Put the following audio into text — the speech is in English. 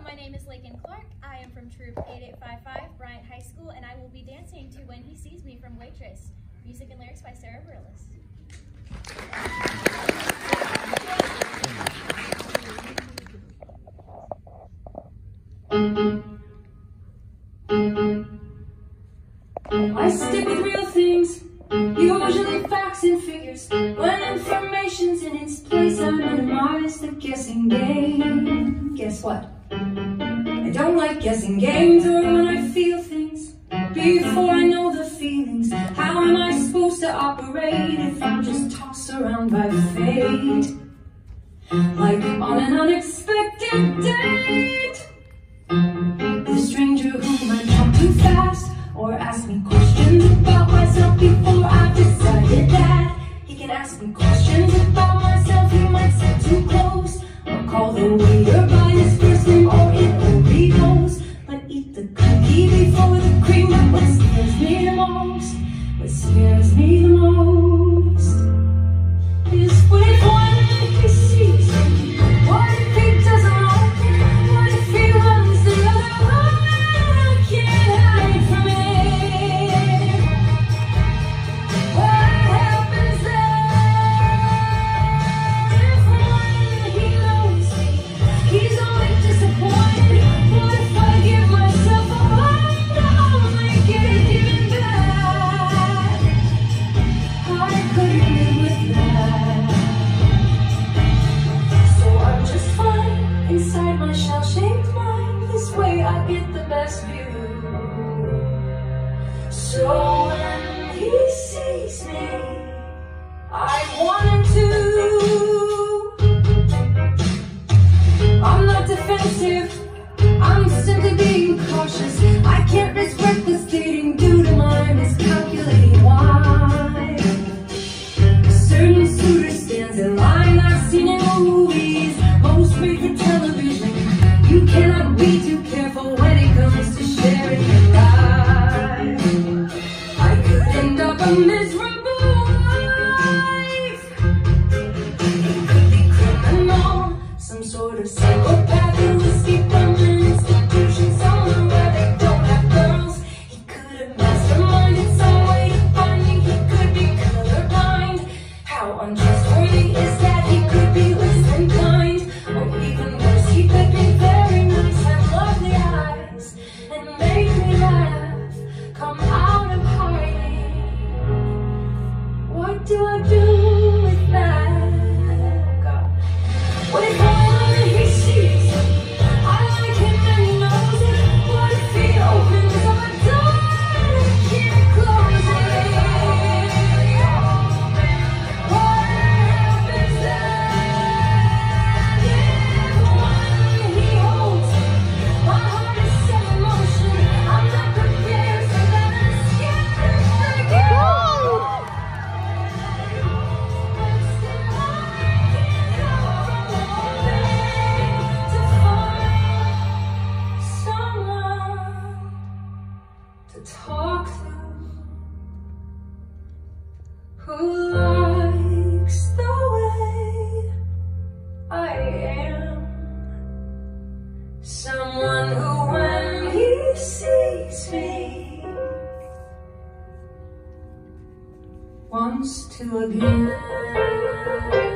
my name is Laiken Clarke. I am from Troop 8855, Bryant High School, and I will be dancing to When He Sees Me from Waitress. Music and lyrics by Sarah Bareilles. I stick with real things, usually facts and figures. When information's in its place, I minimize the guessing game. Guess what? I don't like guessing games, or when I feel things before I know the feelings. How am I supposed to operate if I'm just tossed around by fate? Like on an unexpected date with a stranger who might talk too fast or ask me questions about myself before I've decided that he can ask me questions about myself. He might sit too close or call the waiter by his first name, or it Oreos. But eat the cookie before the cream. But what scares me the most, what scares me the most is when he sees me. What if he doesn't like me? What if he runs the other way? I can't hide from it. What happens then if when he knows me, he's only disappointed? What if I give myself a mind? I'll make it even back. I couldn't live with that. So I'm just fine inside my shell-shaped mind. This way I get the best view. So when he sees me, I want him to. I'm not defensive, I'm simply being cautious. I can't risk reckless dating due to my miscalculating why. A certain suitor stands in line I've seen in movies, most made for television. You cannot be too careful when it comes to sharing your life. I could end up a miserable life. It could be criminal, some sort of psychopath who escaped from an institution somewhere where they don't have girls. He could have masterminded some way to find me. He could be colorblind. How untrustworthy is that? He could be less than kind, or even worse, he could be very nice, have lovely eyes, and make me laugh, come out of hiding. What do I do with that? God. What if when he sees me, I like him and he knows it? What if he opens up a door and I can't close it? What happens then if when he holds me, my heart is set in motion? I'm not prepared for that, I'm scared to break it. But still I can't help from hoping to find someone to talk to who likes the way I am. Someone who, when he sees me, wants to again.